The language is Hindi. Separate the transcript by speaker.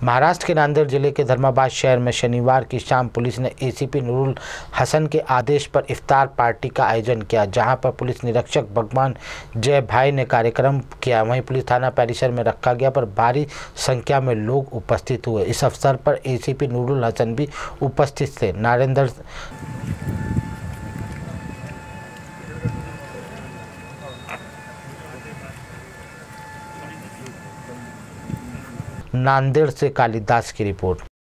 Speaker 1: महाराष्ट्र के नांदेड़ जिले के धर्माबाद शहर में शनिवार की शाम पुलिस ने एसीपी नूरुल हसन के आदेश पर इफ्तार पार्टी का आयोजन किया, जहां पर पुलिस निरीक्षक भगवान जय भाई ने कार्यक्रम किया। वहीं पुलिस थाना परिसर में रखा गया पर भारी संख्या में लोग उपस्थित हुए। इस अवसर पर एसीपी नूरुल हसन भी उपस्थित थे। नांदेड़ से कालिदास की रिपोर्ट।